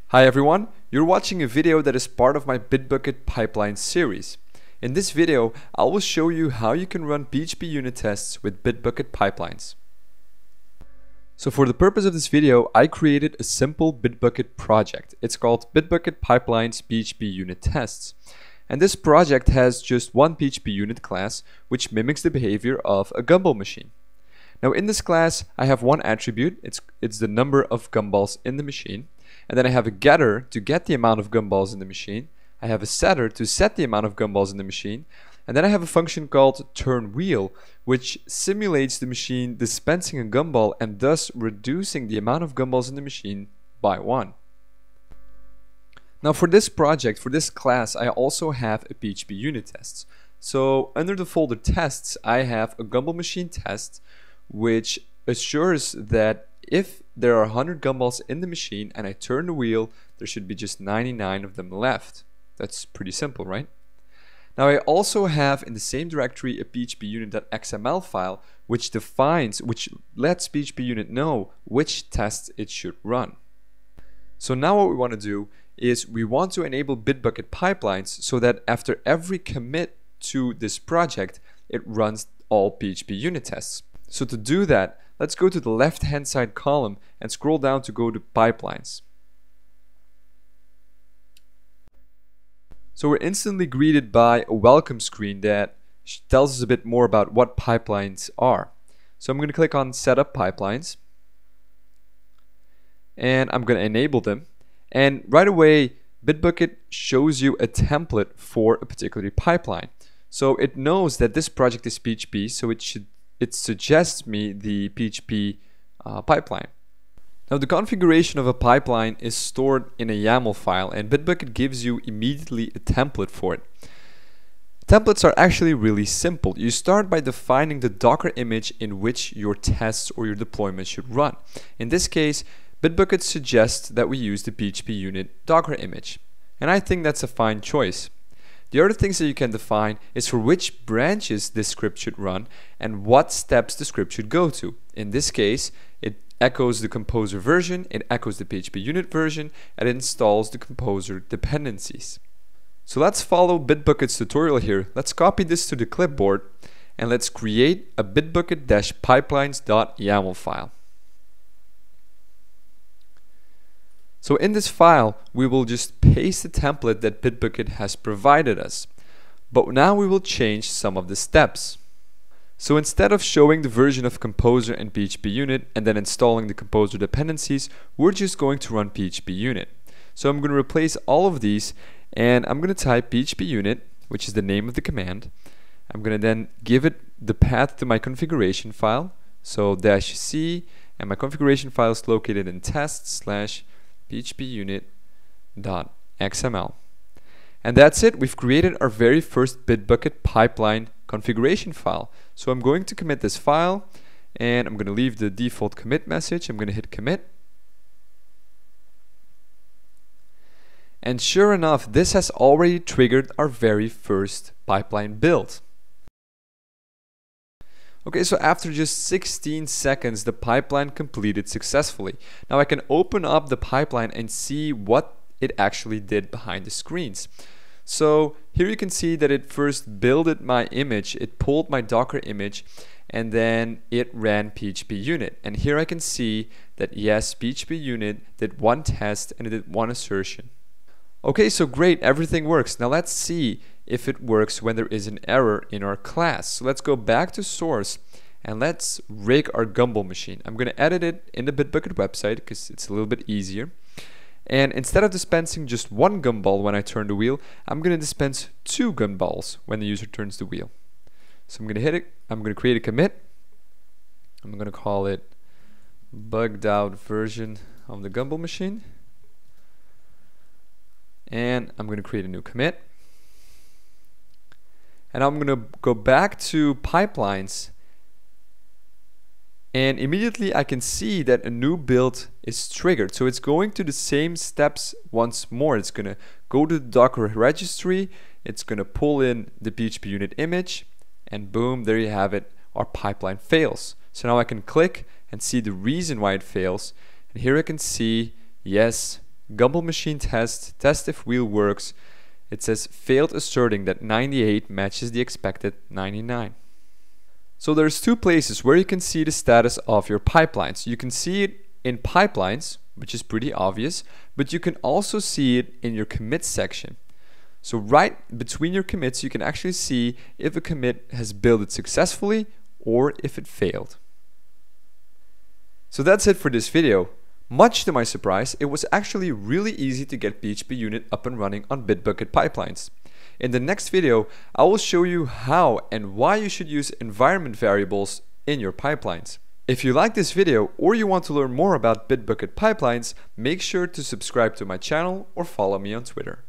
Hi everyone, you're watching a video that is part of my BitBucket Pipelines series. In this video, I will show you how you can run PHP unit tests with BitBucket Pipelines. So for the purpose of this video, I created a simple BitBucket project. It's called BitBucket Pipelines PHP unit tests. And this project has just one PHP unit class, which mimics the behavior of a gumball machine. Now in this class, I have one attribute. It's the number of gumballs in the machine. And then I have a getter to get the amount of gumballs in the machine. I have a setter to set the amount of gumballs in the machine. And then I have a function called turnWheel, which simulates the machine dispensing a gumball and thus reducing the amount of gumballs in the machine by 1. Now for this project, for this class, I also have a PHP unit test. So under the folder tests, I have a gumball machine test, which assures that if there are 100 gumballs in the machine and I turn the wheel, there should be just 99 of them left. That's pretty simple, right? Now I also have in the same directory a PHPUnit.xml file which lets PHPUnit know which tests it should run. So now what we want to do is we want to enable BitBucket Pipelines so that after every commit to this project, it runs all PHP unit tests. So to do that, let's go to the left-hand side column and scroll down to go to Pipelines. So we're instantly greeted by a welcome screen that tells us a bit more about what pipelines are. So I'm going to click on Setup Pipelines, and I'm going to enable them. And right away, BitBucket shows you a template for a particular pipeline. So it knows that this project is PHP, so it suggests me the PHP pipeline. Now the configuration of a pipeline is stored in a YAML file, and BitBucket gives you immediately a template for it. Templates are actually really simple. You start by defining the Docker image in which your tests or your deployment should run. In this case, BitBucket suggests that we use the PHP unit Docker image, and I think that's a fine choice. The other things that you can define is for which branches this script should run and what steps the script should go to. In this case, it echoes the composer version, it echoes the PHP unit version, and it installs the composer dependencies. So let's follow BitBucket's tutorial here. Let's copy this to the clipboard and let's create a bitbucket-pipelines.yaml file. So in this file, we will just paste the template that BitBucket has provided us. But now we will change some of the steps. So instead of showing the version of Composer and PHP unit and then installing the Composer dependencies, we're just going to run PHP unit. So I'm going to replace all of these and I'm going to type PHP unit, which is the name of the command. I'm going to then give it the path to my configuration file, so -c, and my configuration file is located in test/phpunit.xml. And that's it. We've created our very first BitBucket pipeline configuration file. So I'm going to commit this file and I'm going to leave the default commit message. I'm going to hit commit. And sure enough, this has already triggered our very first pipeline build. Okay, so after just 16 seconds, the pipeline completed successfully. Now I can open up the pipeline and see what it actually did behind the screens. So here you can see that it first builded my image, it pulled my Docker image, and then it ran PHP unit. And here I can see that yes, PHP unit did one test and it did one assertion. Okay, so great, everything works. Now let's see if it works when there is an error in our class. So let's go back to source and let's rig our gumball machine. I'm going to edit it in the BitBucket website because it's a little bit easier. And instead of dispensing just one gumball when I turn the wheel, I'm going to dispense 2 gumballs when the user turns the wheel. So I'm going to hit it. I'm going to create a commit. I'm going to call it bugged out version of the gumball machine. And I'm going to create a new commit. And I'm going to go back to pipelines. And immediately I can see that a new build is triggered. So it's going to the same steps once more. It's going to go to the Docker registry. It's going to pull in the PHP unit image. And boom, there you have it. Our pipeline fails. So now I can click and see the reason why it fails. And here I can see, yes, Gumball machine test if wheel works. It says failed asserting that 98 matches the expected 99. So there's two places where you can see the status of your pipelines. You can see it in pipelines, which is pretty obvious, but you can also see it in your commit section. So right between your commits, you can actually see if a commit has builded successfully or if it failed. So that's it for this video. Much to my surprise, it was actually really easy to get PHPUnit up and running on BitBucket Pipelines. In the next video, I will show you how and why you should use environment variables in your pipelines. If you like this video or you want to learn more about BitBucket Pipelines, make sure to subscribe to my channel or follow me on Twitter.